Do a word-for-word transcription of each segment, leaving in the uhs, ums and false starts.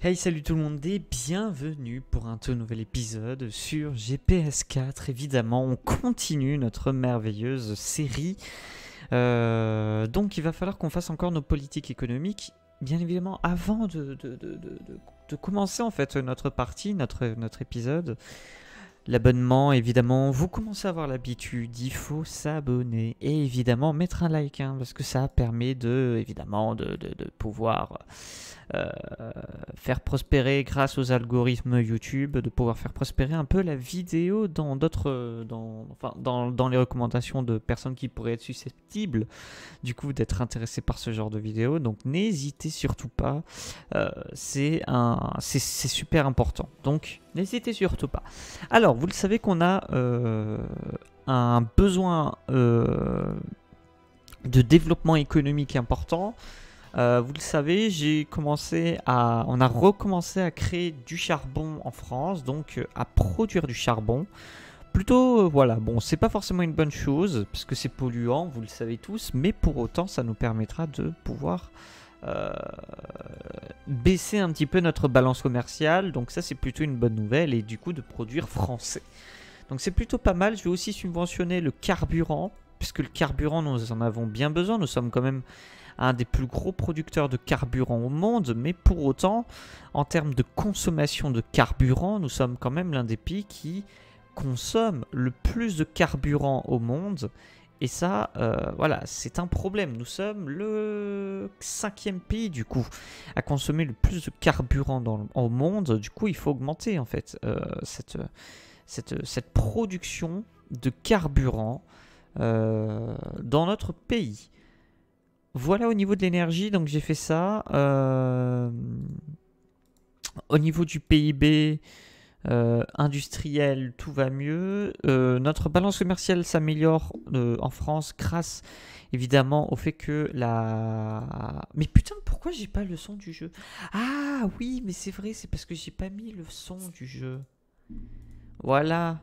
Hey, salut tout le monde et bienvenue pour un tout nouvel épisode sur G P S quatre. Évidemment, on continue notre merveilleuse série. Euh, donc, il va falloir qu'on fasse encore nos politiques économiques. Bien évidemment, avant de, de, de, de, de, de commencer en fait notre partie, notre, notre épisode. L'abonnement, évidemment, vous commencez à avoir l'habitude, il faut s'abonner et évidemment mettre un like, hein, parce que ça permet de, évidemment, de, de, de pouvoir euh, faire prospérer grâce aux algorithmes YouTube, de pouvoir faire prospérer un peu la vidéo dans d'autres, dans, enfin, dans, dans les recommandations de personnes qui pourraient être susceptibles, du coup, d'être intéressées par ce genre de vidéo. Donc, n'hésitez surtout pas, euh, c'est un, c'est, c'est super important. Donc, n'hésitez surtout pas. Alors, vous le savez qu'on a euh, un besoin euh, de développement économique important. Euh, vous le savez, j'ai commencé à, on a recommencé à créer du charbon en France, donc euh, à produire du charbon. Plutôt, euh, voilà, bon, c'est pas forcément une bonne chose parce que c'est polluant, vous le savez tous, mais pour autant, ça nous permettra de pouvoir Euh, baisser un petit peu notre balance commerciale, donc ça c'est plutôt une bonne nouvelle, et du coup de produire français, donc c'est plutôt pas mal. Je vais aussi subventionner le carburant, puisque le carburant nous en avons bien besoin, nous sommes quand même un des plus gros producteurs de carburant au monde, mais pour autant en termes de consommation de carburant, nous sommes quand même l'un des pays qui consomme le plus de carburant au monde. Et ça, euh, voilà, c'est un problème. Nous sommes le cinquième pays, du coup, à consommer le plus de carburant dans le, au monde. Du coup, il faut augmenter, en fait, euh, cette, cette, cette production de carburant euh, dans notre pays. Voilà au niveau de l'énergie, donc j'ai fait ça. Euh, au niveau du P I B... Euh, industriel, tout va mieux. Euh, notre balance commerciale s'améliore euh, en France grâce évidemment au fait que la... Mais putain, pourquoi j'ai pas le son du jeu? Ah oui, mais c'est vrai, c'est parce que j'ai pas mis le son du jeu. Voilà.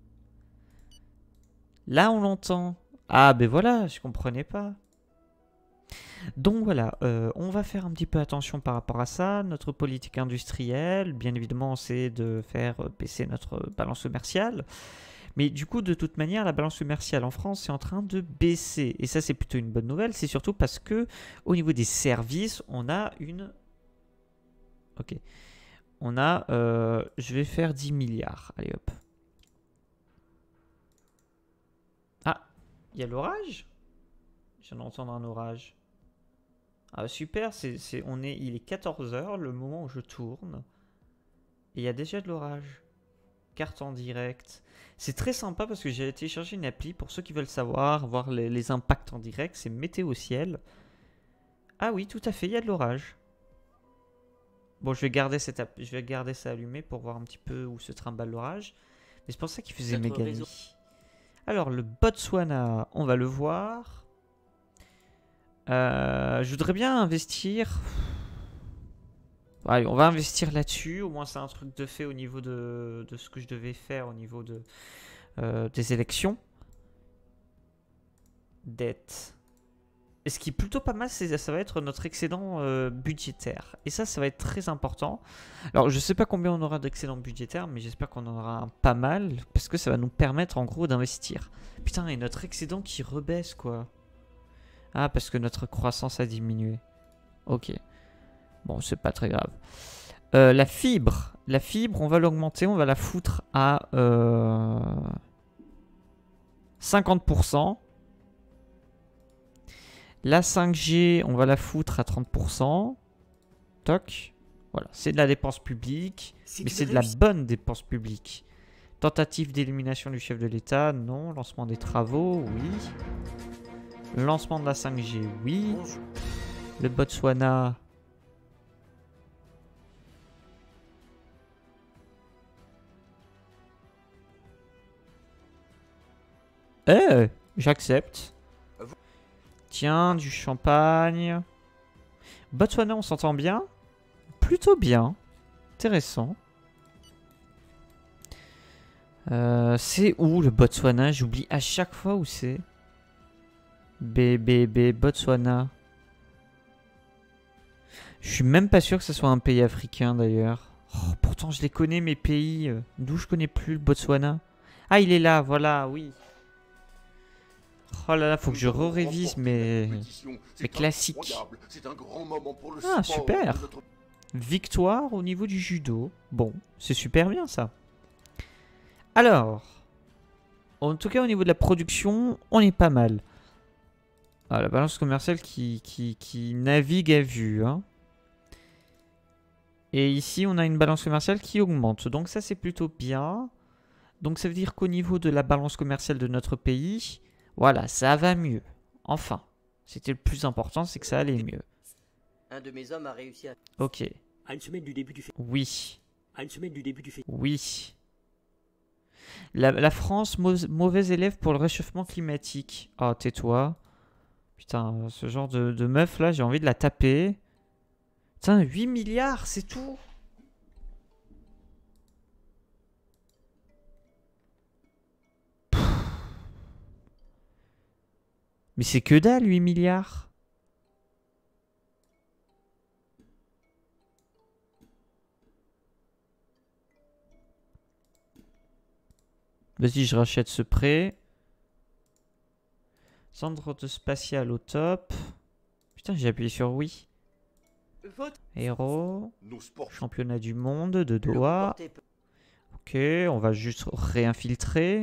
Là, on l'entend. Ah ben voilà, je comprenais pas. Donc voilà, euh, on va faire un petit peu attention par rapport à ça. Notre politique industrielle, bien évidemment, c'est de faire baisser notre balance commerciale. Mais du coup, de toute manière, la balance commerciale en France est en train de baisser. Et ça, c'est plutôt une bonne nouvelle. C'est surtout parce que au niveau des services, on a une... Ok. On a... Euh, je vais faire dix milliards. Allez, hop. Ah, il y a l'orage? Je viens d'entendre un orage. Ah super, c'est, c'est, on est, il est quatorze heures, le moment où je tourne. Et il y a déjà de l'orage. Carte en direct. C'est très sympa parce que j'ai téléchargé une appli pour ceux qui veulent savoir, voir les, les impacts en direct. C'est Météo Ciel. Ah oui, tout à fait, il y a de l'orage. Bon, je vais garder cette app, je vais garder ça allumé pour voir un petit peu où se trimballe l'orage. Mais c'est pour ça qu'il faisait méga nuit. Alors, le Botswana, on va le voir. Euh, je voudrais bien investir. Allez, on va investir là-dessus. Au moins, c'est un truc de fait au niveau de, de ce que je devais faire au niveau de, euh, des élections. Dette. Et ce qui est plutôt pas mal, c'est, ça va être notre excédent euh, budgétaire. Et ça, ça va être très important. Alors, je sais pas combien on aura d'excédent budgétaire, mais j'espère qu'on en aura un pas mal. Parce que ça va nous permettre, en gros, d'investir. Putain, et notre excédent qui rebaisse, quoi. Ah, parce que notre croissance a diminué. Ok. Bon, c'est pas très grave. Euh, la fibre. La fibre, on va l'augmenter. On va la foutre à euh, cinquante pour cent. La cinq G, on va la foutre à trente pour cent. Toc. Voilà, c'est de la dépense publique. Mais c'est de la bonne dépense publique. Tentative d'élimination du chef de l'État, non. Lancement des travaux, oui. Lancement de la cinq G, oui. Le Botswana. Eh, j'accepte. Tiens, du champagne. Botswana, on s'entend bien? Plutôt bien. Intéressant. Euh, c'est où le Botswana? J'oublie à chaque fois où c'est. B, B, B, Botswana. Je suis même pas sûr que ce soit un pays africain d'ailleurs. Oh, pourtant je les connais mes pays. euh, D'où je connais plus le Botswana. Ah il est là, voilà, oui. Oh là là, faut que je re-révise mes... mes classiques. Ah super. Victoire au niveau du judo. Bon, c'est super bien ça. Alors, en tout cas au niveau de la production, on est pas mal. Ah, la balance commerciale qui, qui, qui navigue à vue. Hein. Et ici, on a une balance commerciale qui augmente. Donc ça, c'est plutôt bien. Donc ça veut dire qu'au niveau de la balance commerciale de notre pays, voilà, ça va mieux. Enfin, c'était le plus important, c'est que ça allait mieux. Un de mes hommes a réussi à... Ok. À une semaine du début du fait. Oui. À une semaine du début du fait. Oui. La, la France, mau- mauvais élève pour le réchauffement climatique. Oh, tais-toi. Putain, ce genre de, de meuf là, j'ai envie de la taper. Putain, huit milliards, c'est tout. Pff. Mais c'est que dalle, huit milliards. Vas-y, je rachète ce prêt. Centre de spatial au top. Putain, j'ai appuyé sur oui. Héros. Championnat du monde de Doha. Ok, on va juste réinfiltrer.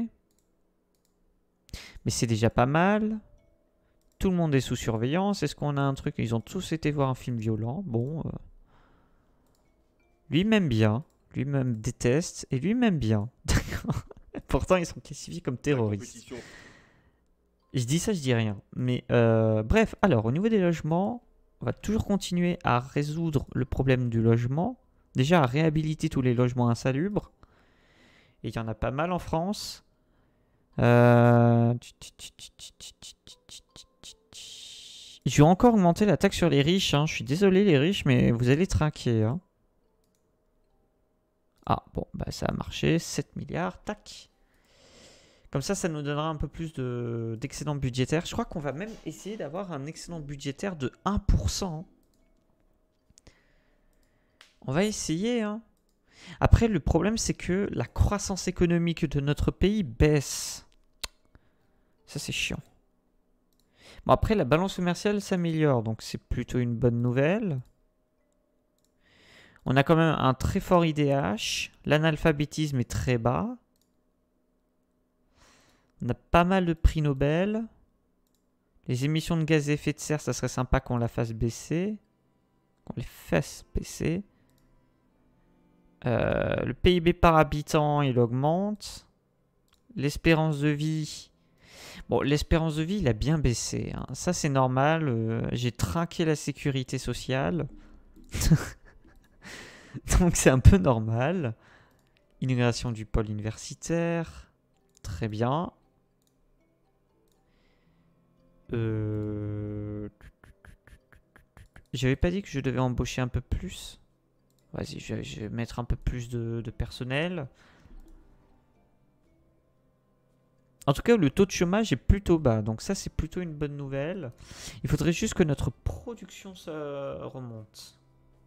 Mais c'est déjà pas mal. Tout le monde est sous surveillance. Est-ce qu'on a un truc? Ils ont tous été voir un film violent. Bon. Euh... Lui m'aime bien. Lui m'aime déteste. Et lui m'aime bien. D'accord. Pourtant, ils sont classifiés comme terroristes. Je dis ça, je dis rien. Mais euh, bref, alors au niveau des logements, on va toujours continuer à résoudre le problème du logement. Déjà à réhabiliter tous les logements insalubres. Et il y en a pas mal en France. Euh... Je vais encore augmenter la taxe sur les riches. Hein. Je suis désolé les riches, mais vous allez trinquer. Hein. Ah bon, bah ça a marché. sept milliards, tac. Comme ça, ça nous donnera un peu plus d'excédent budgétaire. Je crois qu'on va même essayer d'avoir un excédent budgétaire de un pour cent. On va essayer. Hein. Après, le problème, c'est que la croissance économique de notre pays baisse. Ça, c'est chiant. Bon, après, la balance commerciale s'améliore. Donc, c'est plutôt une bonne nouvelle. On a quand même un très fort I D H. L'analphabétisme est très bas. On a pas mal de prix Nobel. Les émissions de gaz à effet de serre, ça serait sympa qu'on la fasse baisser. Qu'on les fasse baisser. Euh, le P I B par habitant, il augmente. L'espérance de vie. Bon, l'espérance de vie, il a bien baissé. Hein. Ça, c'est normal. Euh, J'ai trinqué la sécurité sociale. Donc, c'est un peu normal. Inauguration du pôle universitaire. Très bien. Euh... J'avais pas dit que je devais embaucher un peu plus. Vas-y, je, je vais mettre un peu plus de, de personnel. En tout cas, le taux de chômage est plutôt bas. Donc ça, c'est plutôt une bonne nouvelle. Il faudrait juste que notre production se remonte.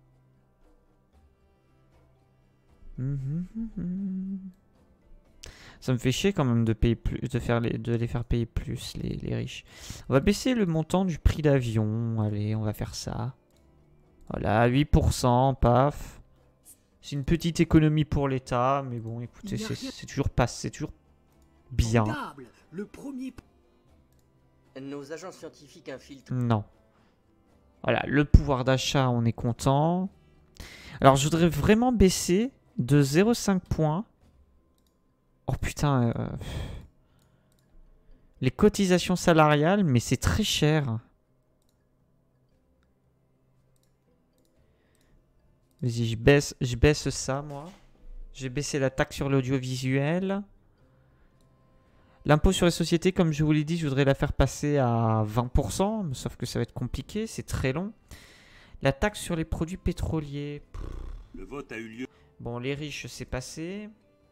Ça me fait chier quand même de payer plus, de, faire les, de les faire payer plus, les, les riches. On va baisser le montant du prix d'avion. Allez, on va faire ça. Voilà, huit pour cent, paf. C'est une petite économie pour l'État, mais bon, écoutez, c'est toujours pas, c'est toujours bien. Le premier... Nos agents scientifiques infiltrent. Non. Voilà, le pouvoir d'achat, on est content. Alors, je voudrais vraiment baisser de zéro virgule cinq points. Oh putain. Euh... Les cotisations salariales, mais c'est très cher. Vas-y, je baisse, je baisse ça, moi. Je vais baisser la taxe sur l'audiovisuel. L'impôt sur les sociétés, comme je vous l'ai dit, je voudrais la faire passer à vingt pour cent. Sauf que ça va être compliqué, c'est très long. La taxe sur les produits pétroliers. Pff. Le vote a eu lieu. Bon, les riches, c'est passé.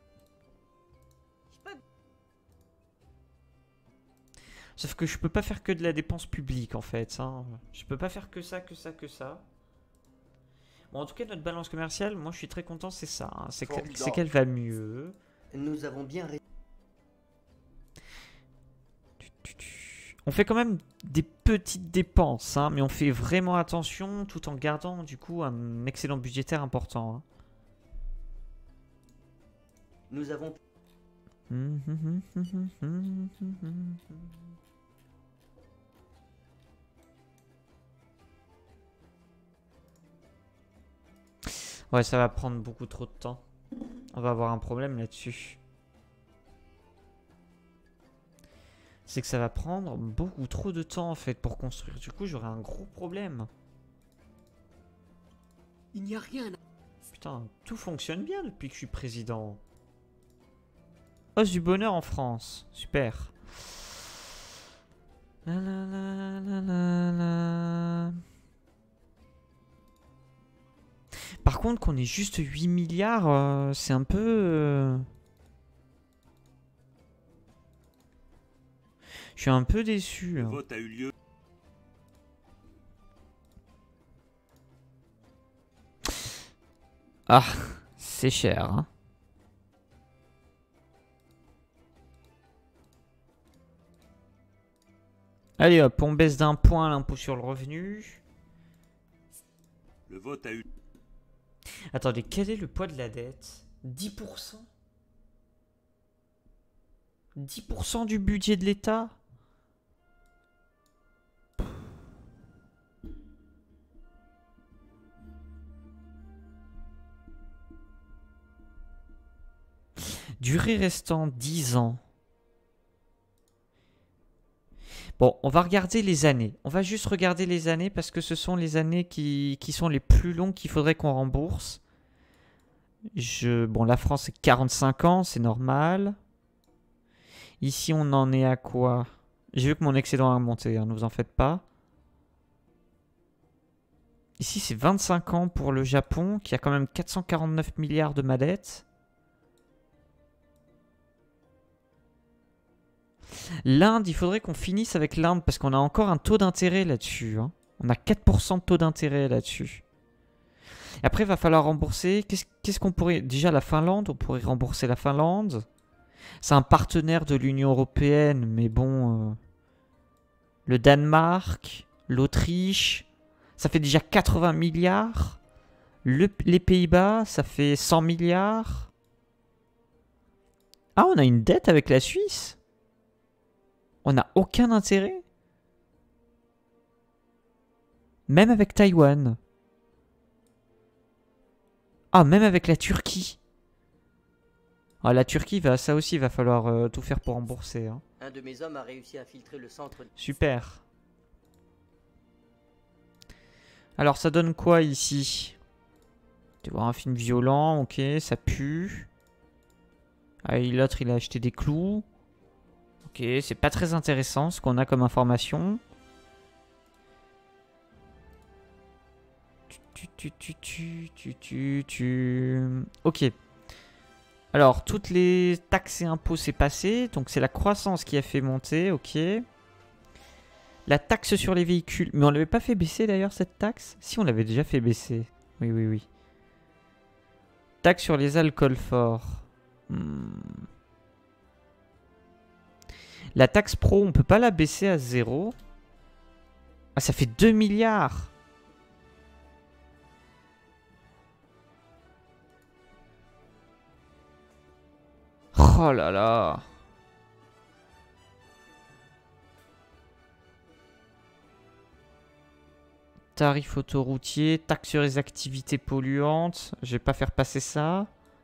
Sauf que je peux pas faire que de la dépense publique, en fait. Hein. Je peux pas faire que ça, que ça, que ça. Bon, en tout cas, notre balance commerciale, moi je suis très content, c'est ça. Hein. C'est que- Formidable. c'est qu'elle va mieux. Nous avons bien ré... On fait quand même des petites dépenses, hein, mais on fait vraiment attention tout en gardant du coup un excédent budgétaire important. Hein. Nous avons... Ouais, ça va prendre beaucoup trop de temps. On va avoir un problème là-dessus. C'est que ça va prendre beaucoup trop de temps en fait pour construire. Du coup, j'aurai un gros problème. Il n'y a rien. Putain, tout fonctionne bien depuis que je suis président. Hausse du bonheur en France. Super. La la la la la la. Par contre, qu'on ait juste huit milliards, euh, c'est un peu... Euh... Je suis un peu déçu. Le Hein. vote a eu lieu. Ah, c'est cher. Hein. Allez hop, on baisse d'un point l'impôt sur le revenu. Le vote a eu... Attendez, quel est le poids de la dette? dix pour cent dix pour cent du budget de l'État? Durée restant dix ans. Bon, on va regarder les années. On va juste regarder les années parce que ce sont les années qui, qui sont les plus longues qu'il faudrait qu'on rembourse. Je, bon, la France, c'est quarante-cinq ans, c'est normal. Ici, on en est à quoi? J'ai vu que mon excédent a remonté, hein, ne vous en faites pas. Ici, c'est vingt-cinq ans pour le Japon, qui a quand même quatre cent quarante-neuf milliards de ma dette. L'Inde, il faudrait qu'on finisse avec l'Inde parce qu'on a encore un taux d'intérêt là-dessus. Hein. On a quatre pour cent de taux d'intérêt là-dessus. Après, il va falloir rembourser. Qu'est-ce qu'est-ce qu'on pourrait... Déjà, la Finlande, on pourrait rembourser la Finlande. C'est un partenaire de l'Union Européenne, mais bon... Euh... Le Danemark, l'Autriche, ça fait déjà quatre-vingts milliards. Le... Les Pays-Bas, ça fait cent milliards. Ah, on a une dette avec la Suisse? On n'a aucun intérêt? Même avec Taïwan? Ah, même avec la Turquie? Ah, la Turquie, va, ça aussi, il va falloir euh, tout faire pour rembourser. Hein. Un de mes hommes a réussi à infiltrer le centre... Super. Alors, ça donne quoi ici? Tu vois, un film violent, ok, ça pue. Ah, l'autre, il a acheté des clous. Ok, c'est pas très intéressant ce qu'on a comme information. Tu, tu, tu, tu, tu, tu, tu. Ok. Alors, toutes les taxes et impôts, c'est passé. Donc, c'est la croissance qui a fait monter. Ok. La taxe sur les véhicules. Mais on l'avait pas fait baisser d'ailleurs, cette taxe? Si, on l'avait déjà fait baisser. Oui, oui, oui. Taxe sur les alcools forts. Hmm. La taxe pro, on peut pas la baisser à zéro. Ah, ça fait deux milliards. Oh là là. Tarif autoroutier, taxe sur les activités polluantes. Je vais pas faire passer ça.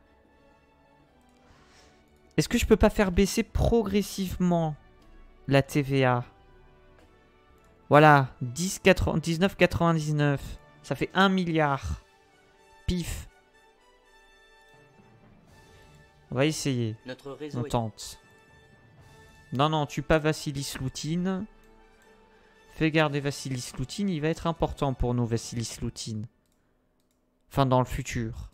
Est-ce que je peux pas faire baisser progressivement la T V A? Voilà, dix-neuf quatre-vingt-dix-neuf. Ça fait un milliard. Pif. On va essayer. Notre réseau On est... tente. Non, non, tue pas Vassilis Loutine. Fais garder Vassilis Loutine. Il va être important pour nous, Vassilis Loutine. Enfin, dans le futur.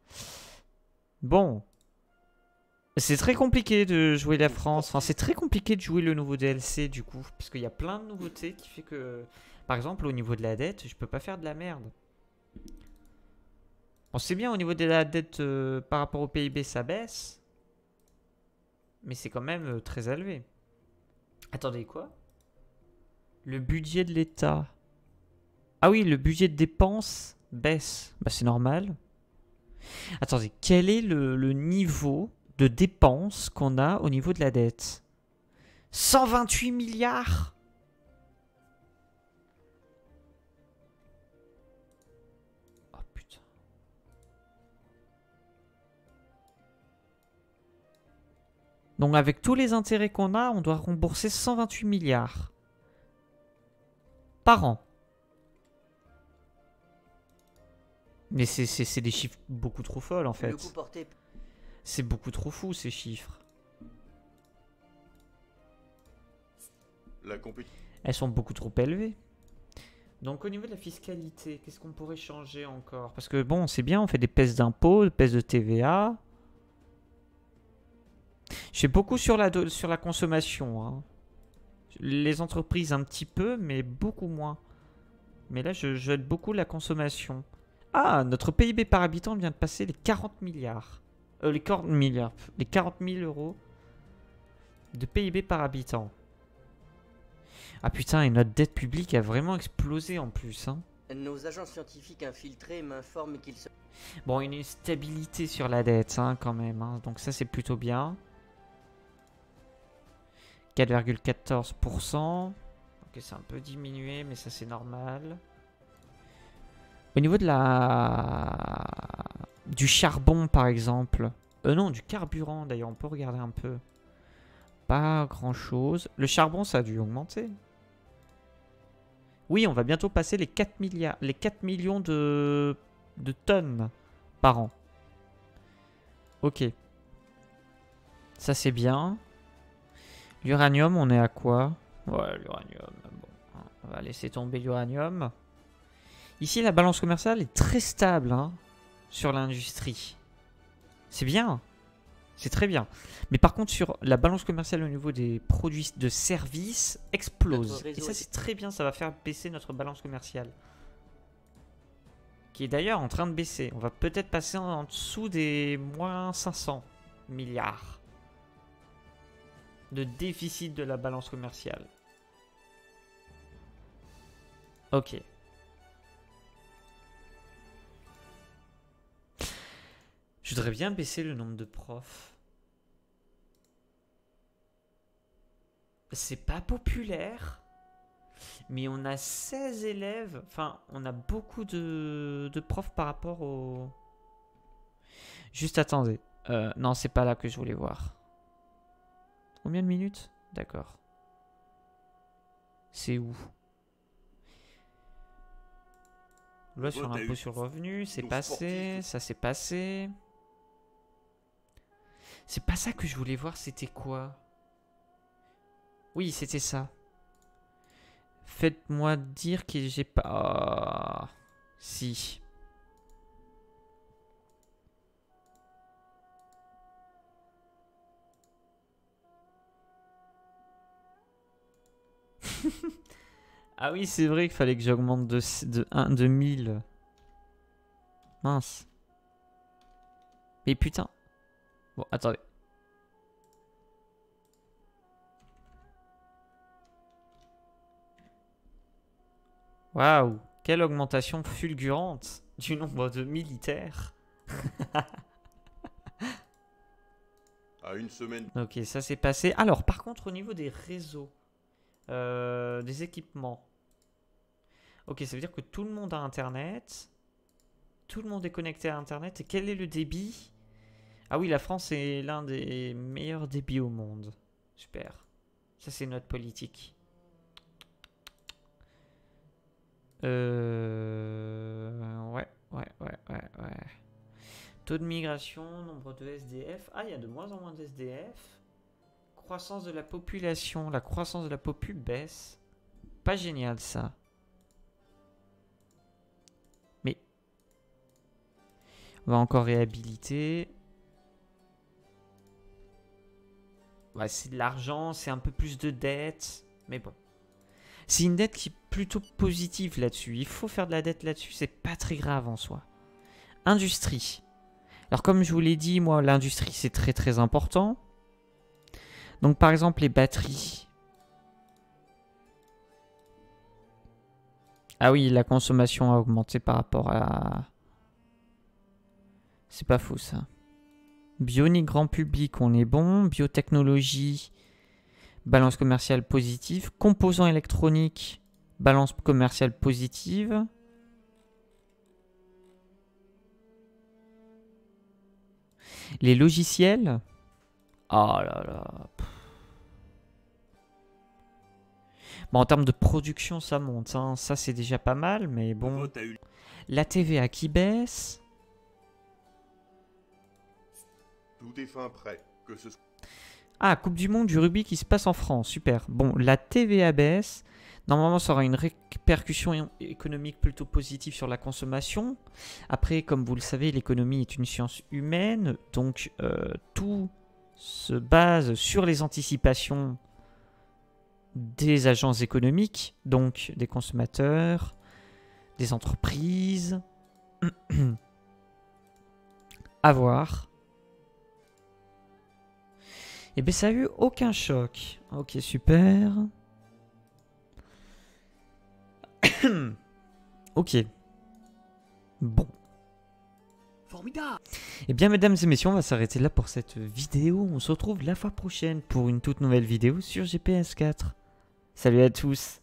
Bon. C'est très compliqué de jouer la France. Enfin, c'est très compliqué de jouer le nouveau D L C, du coup. Parce qu'il y a plein de nouveautés qui fait que... Par exemple, au niveau de la dette, je peux pas faire de la merde. Bon, c'est bien au niveau de la dette euh, par rapport au P I B, ça baisse. Mais c'est quand même euh, très élevé. Attendez, quoi? Le budget de l'État. Ah oui, le budget de dépenses baisse. Bah, c'est normal. Attendez, quel est le, le niveau de dépenses qu'on a au niveau de la dette? cent vingt-huit milliards? Oh putain. Donc avec tous les intérêts qu'on a, on doit rembourser cent vingt-huit milliards. Par an. Mais c'est des chiffres beaucoup trop folles en fait. C'est beaucoup trop fou ces chiffres. La Elles sont beaucoup trop élevées. Donc au niveau de la fiscalité, qu'est-ce qu'on pourrait changer encore? Parce que bon, c'est bien, on fait des baisses d'impôts, des baisses de T V A. Je fais beaucoup sur la, sur la consommation. Hein. Les entreprises un petit peu, mais beaucoup moins. Mais là, je jette beaucoup la consommation. Ah, notre P I B par habitant vient de passer les quarante milliards. Euh, les quarante milliards. Les quarante mille euros de P I B par habitant. Ah putain, et notre dette publique a vraiment explosé en plus. Hein. Nos agents scientifiques infiltrés m'informent qu'il se... Bon, une stabilité sur la dette hein, quand même. Hein. Donc ça, c'est plutôt bien. quatre virgule quatorze pour cent. Ok, c'est un peu diminué, mais ça, c'est normal. Au niveau de la... du charbon, par exemple. Euh, non, du carburant, d'ailleurs. On peut regarder un peu. Pas grand-chose. Le charbon, ça a dû augmenter. Oui, on va bientôt passer les quatre milliards, les quatre millions de, de tonnes par an. Ok. Ça, c'est bien. L'uranium, on est à quoi? Ouais, l'uranium. Bon, on va laisser tomber l'uranium. Ici, la balance commerciale est très stable hein, sur l'industrie. C'est bien. C'est très bien. Mais par contre, sur la balance commerciale au niveau des produits de services, explose. Et ça, c'est très bien. Ça va faire baisser notre balance commerciale. Qui est d'ailleurs en train de baisser. On va peut-être passer en, en dessous des moins cinq cents milliards de déficit de la balance commerciale. Ok. Je voudrais bien baisser le nombre de profs. C'est pas populaire. Mais on a seize élèves. Enfin, on a beaucoup de, de profs par rapport au... Juste attendez. Euh, non, c'est pas là que je voulais voir. Combien de minutes? D'accord. C'est où? Loi sur l'impôt sur le revenu, c'est passé. Ça, c'est passé. C'est pas ça que je voulais voir, c'était quoi? Oui, c'était ça. Faites-moi dire que j'ai pas... Oh, si. Ah oui, c'est vrai qu'il fallait que j'augmente de, de, un, de mille. Mince. Mais putain. Bon, attendez. Waouh, quelle augmentation fulgurante du nombre de militaires. À une semaine. Ok, ça s'est passé. Alors, par contre, au niveau des réseaux, euh, des équipements. Ok, ça veut dire que tout le monde a Internet. Tout le monde est connecté à Internet. Et quel est le débit? Ah oui, la France est l'un des meilleurs débits au monde. Super. Ça, c'est notre politique. Euh... Ouais, ouais, ouais, ouais, ouais. Taux de migration, nombre de S D F. Ah, il y a de moins en moins de S D F. Croissance de la population. La croissance de la popu baisse. Pas génial, ça. Mais... on va encore réhabiliter. Ouais, c'est de l'argent, c'est un peu plus de dette. Mais bon. C'est une dette qui est plutôt positive là-dessus. Il faut faire de la dette là-dessus. C'est pas très grave en soi. Industrie. Alors comme je vous l'ai dit, moi, l'industrie, c'est très très important. Donc par exemple, les batteries. Ah oui, la consommation a augmenté par rapport à... C'est pas faux ça. Bionique grand public, on est bon. Biotechnologie, balance commerciale positive. Composants électroniques, balance commerciale positive. Les logiciels. Oh là là. Bon, en termes de production, ça monte. Hein. Ça, c'est déjà pas mal, mais bon. La T V A qui baisse. Tout est fin prêt. Que ce soit... Ah, Coupe du Monde du rugby qui se passe en France. Super. Bon, la T V A baisse. Normalement, ça aura une répercussion économique plutôt positive sur la consommation. Après, comme vous le savez, l'économie est une science humaine. Donc, euh, tout se base sur les anticipations des agences économiques. Donc, des consommateurs, des entreprises. À voir. Eh bien, ça a eu aucun choc. Ok, super. Ok. Bon. Formidable. Eh bien, mesdames et messieurs, on va s'arrêter là pour cette vidéo. On se retrouve la fois prochaine pour une toute nouvelle vidéo sur G P S quatre. Salut à tous.